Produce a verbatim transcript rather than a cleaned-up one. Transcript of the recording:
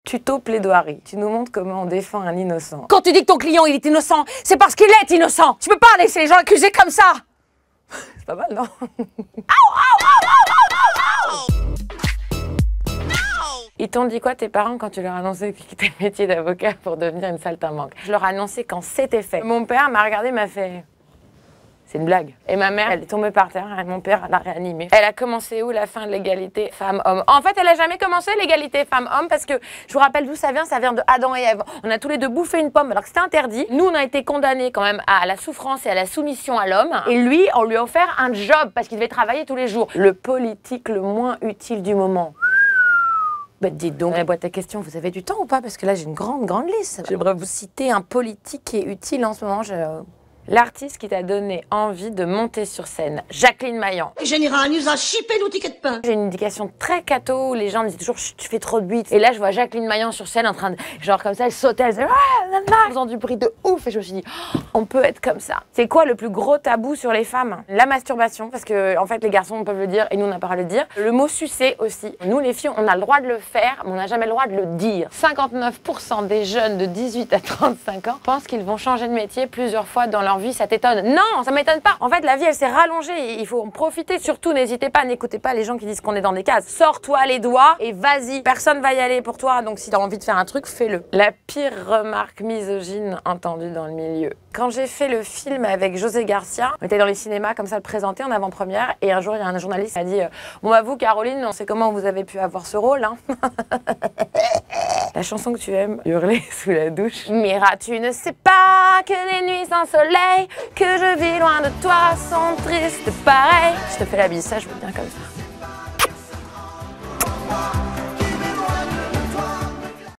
Tuto plaidoirie. Tu nous montres comment on défend un innocent. Quand tu dis que ton client il est innocent, c'est parce qu'il est innocent. Tu peux pas laisser les gens accusés comme ça. C'est pas mal, non? Ils t'ont dit quoi, tes parents, quand tu leur as annoncé que tu quittais le métier d'avocat pour devenir une saltimbanque? Je leur ai annoncé quand c'était fait. Mon père m'a regardé, m'a fait... C'est une blague. Et ma mère, elle est tombée par terre, et mon père l'a réanimée. Elle a commencé où la fin de l'égalité femmes-hommes? En fait, elle a jamais commencé l'égalité femmes-hommes parce que, je vous rappelle d'où ça vient, ça vient de Adam et Ève. On a tous les deux bouffé une pomme alors que c'était interdit. Nous, on a été condamnés quand même à la souffrance et à la soumission à l'homme. Et lui, on lui a offert un job parce qu'il devait travailler tous les jours. Le politique le moins utile du moment. Bah dites donc, la boîte à questions, vous avez du temps ou pas? Parce que là, j'ai une grande, grande liste. J'aimerais vous citer un politique qui est utile en ce moment. Je... L'artiste qui t'a donné envie de monter sur scène, Jacqueline Maillan. Général, nous a chippé nos tickets de pain. J'ai une éducation très catho où les gens me disent toujours tu fais trop de bruit. Et là, je vois Jacqueline Maillan sur scène en train de, genre comme ça, elle sautait, elle faisait ah, faisant du bruit de ouf. Et je me suis dit, oh, on peut être comme ça. C'est quoi le plus gros tabou sur les femmes? La masturbation, parce que en fait, les garçons peuvent le dire et nous, on n'a pas le droit de le dire. Le mot sucer aussi. Nous, les filles, on a le droit de le faire, mais on n'a jamais le droit de le dire. cinquante-neuf pour cent des jeunes de dix-huit à trente-cinq ans pensent qu'ils vont changer de métier plusieurs fois dans leur vie. Ça t'étonne? Non, ça m'étonne pas. En fait, la vie, elle s'est rallongée. Il faut en profiter. Surtout, n'hésitez pas, n'écoutez pas les gens qui disent qu'on est dans des cases. Sors-toi les doigts et vas-y. Personne va y aller pour toi. Donc, si t'as envie de faire un truc, fais-le. La pire remarque misogyne entendue dans le milieu. Quand j'ai fait le film avec José Garcia, on était dans les cinémas comme ça le présenter en avant-première. Et un jour, il y a un journaliste qui a dit bon, bah, vous, Caroline, on sait comment vous avez pu avoir ce rôle, hein. La chanson que tu aimes, hurler sous la douche. Mira, tu ne sais pas que les nuits sans soleil que je vis loin de toi sont tristes pareil. Je te fais la bise, ça je veux bien comme ça.